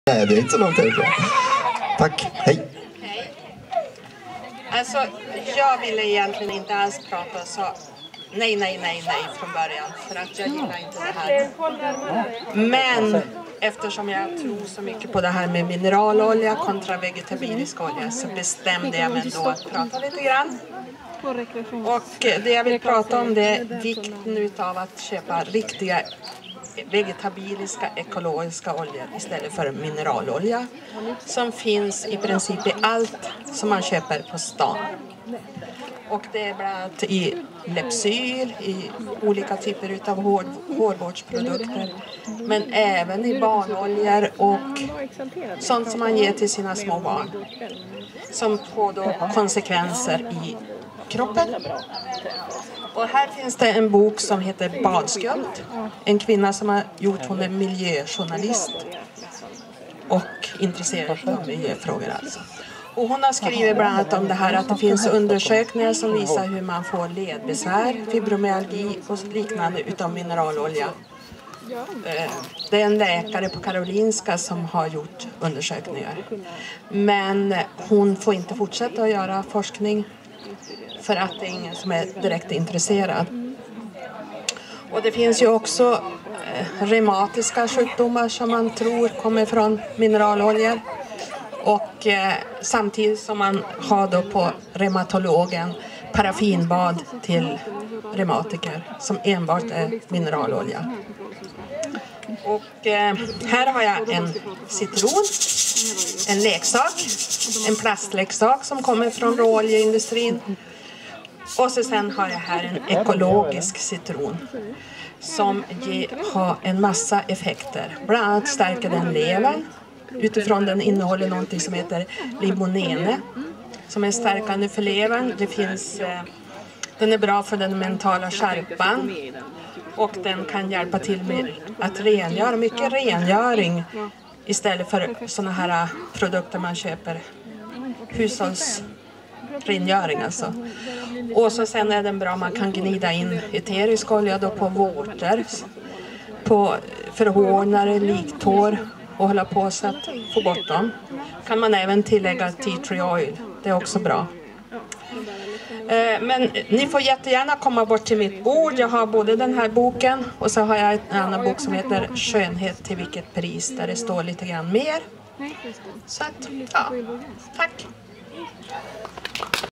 Nej, det är inte så långt härifrån. Tack, hej. Hej. Alltså, jag ville egentligen inte alls prata och sa nej från början. För att jag gillar inte det här. Men eftersom jag tror så mycket på det här med mineralolja kontra vegetabilisk olja så bestämde jag mig då att prata lite grann. Och det jag vill prata om det är vikten av att köpa riktiga vegetabiliska ekologiska oljor istället för mineralolja som finns i princip i allt som man köper på stan. Och det är bland annat i Lypsyl, i olika typer av hårvårdsprodukter, men även i barnoljor och sånt som man ger till sina små barn som får då konsekvenser i kroppen. Och här finns det en bok som heter Badskuld. En kvinna som har gjort, hon är miljöjournalist och intresserad av miljöfrågor alltså. Och hon har skrivit bland annat om det här att det finns undersökningar som visar hur man får ledbesvär, fibromyalgi och liknande utav mineralolja. Det är en läkare på Karolinska som har gjort undersökningar. Men hon får inte fortsätta att göra forskning för att det är ingen som är direkt intresserad. Och det finns ju också reumatiska sjukdomar som man tror kommer från mineraloljor. Och samtidigt som man har då på reumatologen paraffinbad till reumatiker som enbart är mineralolja. Och här har jag en citron, en leksak, en plastleksak som kommer från råoljeindustrin. Och så sen har jag här en ekologisk citron som har en massa effekter. Bland annat stärker den levern. Utifrån den innehåller någonting som heter limonene som är stärkande för levern. Den är bra för den mentala skärpan och den kan hjälpa till med att rengöra. Mycket rengöring istället för sådana här produkter man köper. Hushållsrengöring alltså. Och så sen är den bra, man kan gnida in eterisk olja då på vårtor, på förhårdnare, liktår och hålla på så att få bort dem. Kan man även tillägga tea tree oil, det är också bra. Men ni får jättegärna komma bort till mitt bord. Jag har både den här boken och så har jag en annan bok som heter Skönhet till vilket pris, där det står lite grann mer. Så att, ja, tack.